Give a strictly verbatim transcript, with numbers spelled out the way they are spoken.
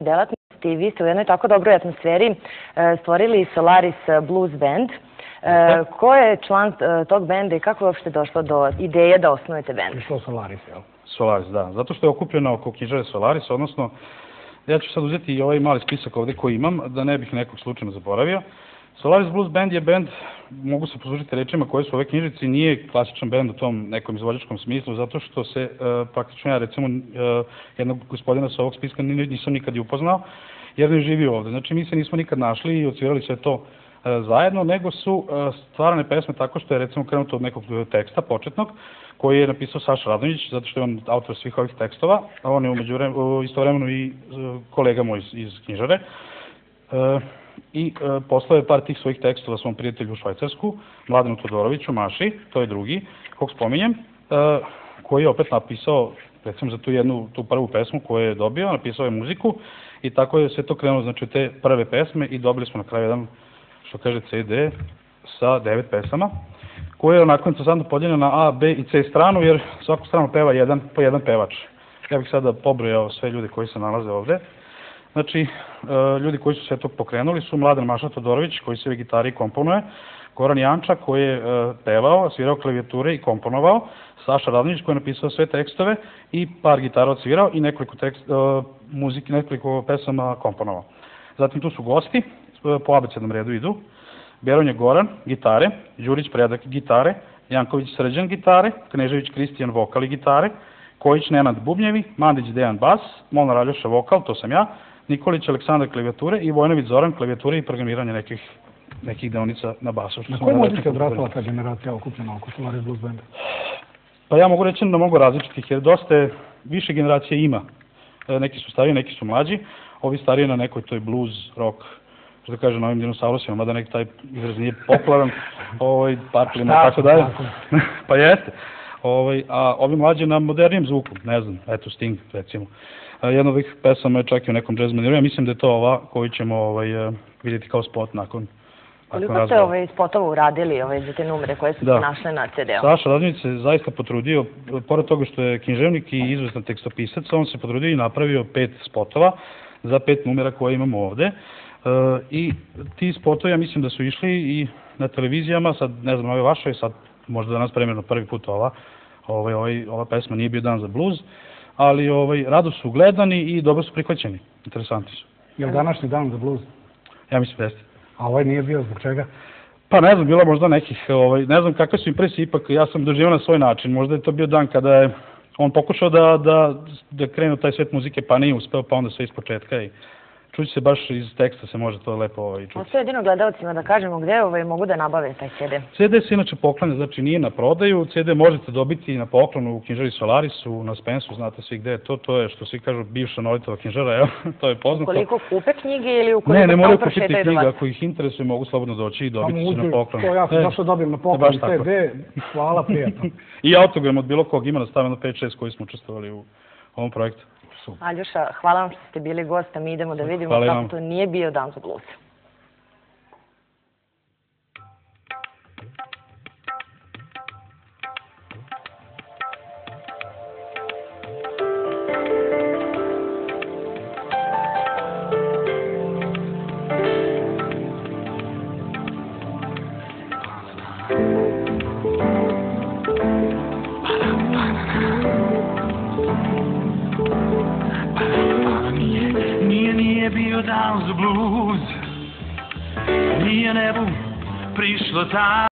delatnosti i vi ste u jednoj tako dobroj atmosferi stvorili Solaris Blues Band. Ko je član tog benda i kako je uopšte došlo do ideje da osnujete bend? Prišlo Solaris, jel? Solaris, da. Zato što je okupljeno oko knjižare Solaris, odnosno ja ću sad uzeti i ovaj mali spisak ovde koji imam, da ne bih nekog slučajno zaboravio. Solaris Blues Band je band, mogu se poslužiti rečima koje su ove knjižici, nije klasičan band u tom nekom izvođačkom smislu, zato što se praktično ja, recimo, jednog gospodina sa ovog spiska nisam nikad i upoznao, jer ne živi ovde. Znači, mi se nismo nikad našli i odsvirali sve to zajedno, nego su stvarane pesme tako što je, recimo, krenuto od nekog teksta početnog, koji je napisao Saša Radonjić, zato što je on autor svih ovih tekstova, a on je istovremeno i kolega moj iz knjižare. I poslao je par tih svojih tekstova svom prijatelju u Švajcarsku, Mladenu Todoroviću, Maši, to je drugi, kog spominjem, koji je opet napisao, recimo za tu jednu, tu prvu pesmu koju je dobio, napisao je muziku i tako je sve to krenulo, znači te prve pesme i dobili smo na kraju jedan, što kaže, ce de sa devet pesama, koja je onako interesantno podijeljena na A, B i C stranu, jer svaku stranu peva jedan po jedan pevač. Ja bih sada pobrojao sve ljude koji se nalaze ovde. Znači, ljudi koji su sve to pokrenuli su Mladen Maša Todorović, koji svira gitari i komponuje, Goran Janča, koji je pevao, svirao klavijature i komponovao, Saša Radonjić, koji je napisao sve tekstove i par gitara odsvirao i nekoliko muzike, nekoliko pesama komponovao. Zatim tu su gosti, po abecednom redu idu, Beronja Goran, gitare, Đurić Predak, gitare, Janković Srđan, gitare, Knežević Kristijan, vokal i gitare, Kojić Nenad, bubnjevi, Mandić Dejan, bas, Molnar Aljoša, vokal, to sam ja, Nikolić Aleksandar, klavijature i Vojnović Zoran, klavijature i programiranje nekih, nekih deonica na basu. Na koji muzik je odrastala ta generacija okupljena oko Solaris Blues Banda? Pa ja mogu reći da mogu različitih, jer dosta više generacije ima. Neki su stariji, neki su mlađi, ovi stariji na nekoj toj blues, rock, što da kažem, na ovim dinosaurusima, mada neki taj izraz nije popularan, ovaj, parklima i tako dalje. Pa jeste. Ovaj, a ovi mlađi na modernijem zvuku, ne znam, eto Sting, recimo. Jedna od ovih pesama je čak i u nekom jazz maniru, ja mislim da je to ova koju ćemo ovaj, vidjeti kao spot nakon Koliko nakon ste ovaj, spotova uradili ovaj, za te numere koje su da. se našle na ce de-u? Saša Radonjić se zaista potrudio, pored toga što je književnik i izvestan tekstopisac, on se potrudio i napravio pet spotova za pet numera koje imamo ovde. E, I ti spotovi, ja mislim da su išli i na televizijama, sad ne znam, ove vaše, sad možda danas premjerno prvi put ova, ovaj, ovaj, ova pesma nije bio dan za blues, ali ovaj, rado su gledani i dobro su prihvaćeni. Interesanti su. Je li današnji dan za blues? Ja mislim da jeste. A ovaj nije bio, zbog čega? Pa ne znam, bilo možda nekih, ovaj, ne znam kakve su impresije, ipak ja sam doživio na svoj način. Možda je to bio dan kada je on pokušao da, da, da krenu taj svet muzike, pa nije uspeo, pa onda sve iz početka i čući se baš iz teksta se može to lepo ovaj, čuti. Ostaje jedino gledalcima da kažemo gde ovaj, mogu da nabave taj ce de. ce de se inače poklanja, znači nije na prodaju, ce de možete dobiti na poklonu u knjižari Solarisu, na Spensu, znate svi gde je to, to je što svi kažu bivša Nolitova knjižara, evo, to je poznato. Ukoliko kupe knjige ili ukoliko ne, ne moraju kupiti knjige, ako ih interesuje mogu slobodno doći i dobiti se na poklon. To ja sam došao dobijem na poklon ce de, hvala, prijatno. I autogram od bilo kog ima nastavljeno pet šest koji smo učestvovali u ovom projektu. Aljoša, hvala vam što ste bili gost, a mi idemo da vidimo kako to nije bio dan za blues. Bio dan za blues, nije nebu prišlo ta